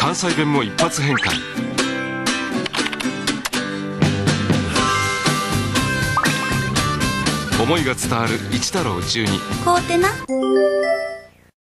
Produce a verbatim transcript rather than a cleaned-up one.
関西弁も一発変換。思いが伝わる一太郎十二。 こうてな。